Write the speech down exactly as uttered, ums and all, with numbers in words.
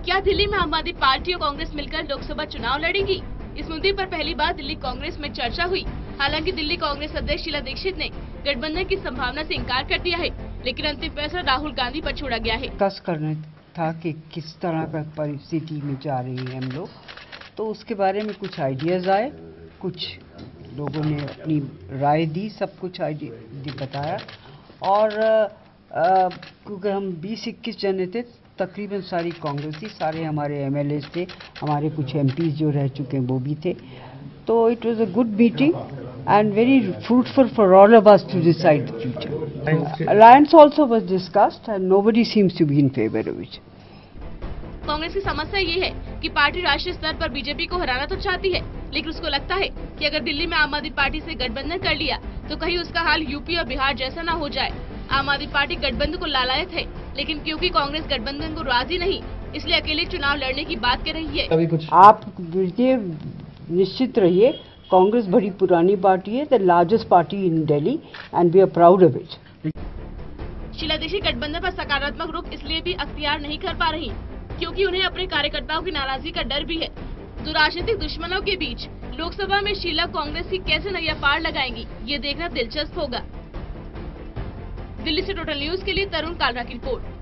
क्या दिल्ली में आम आदमी पार्टी और कांग्रेस मिलकर लोकसभा चुनाव लड़ेंगी? इस मुद्दे पर पहली बार दिल्ली कांग्रेस में चर्चा हुई। हालांकि दिल्ली कांग्रेस अध्यक्ष शीला दीक्षित ने गठबंधन की संभावना से इनकार कर दिया है, लेकिन अंतिम फैसला राहुल गांधी पर छोड़ा गया है। डिस्कस करना था कि किस तरह का परिस्थिति में जा रही है हम लोग, तो उसके बारे में कुछ आइडियाज आए, कुछ लोगों ने अपनी राय दी, सब कुछ आइडिया बताया। और क्योंकि हम बीस इक्कीस जने थे, तकरीबन सारी कांग्रेसी, सारे हमारे एमएलए थे, हमारे कुछ एमपी जो रह चुके हैं वो भी थे। तो it was a good meeting and very fruitful for all of us to decide the future. Alliance also was discussed and nobody seems to be in favor of it. Congress की समस्या ये है कि पार्टी राष्ट्रीय स्तर पर बीजेपी को हराना तो चाहती है, लेकिन उसको लगता है कि अगर दिल्ली में आम आदमी पार्टी से गठबंधन कर लिया तो कहीं उसका हाल यूपी और बिहार जैसा न हो जाए। आम आदमी पार्टी गठबंधन को लालायत है, लेकिन क्योंकि कांग्रेस गठबंधन को राजी नहीं, इसलिए अकेले चुनाव लड़ने की बात कर रही है। अभी कुछ आप निश्चित रहिए, कांग्रेस बड़ी पुरानी पार्टी है, the largest party in Delhi and we are proud of it. Sheila Dikshit गठबंधन पर सकारात्मक रुख इसलिए भी अख्तियार नहीं कर पा रही क्योंकि उन्हें अपने कार्यकर्ताओं की नाराजगी का डर भी है। दो राजनीतिक दुश्मनों के बीच लोकसभा में शीला कांग्रेस की कैसे नैया पार लगाएंगी, ये देखना दिलचस्प होगा। दिल्ली से टोटल न्यूज के लिए तरुण कालरा की रिपोर्ट।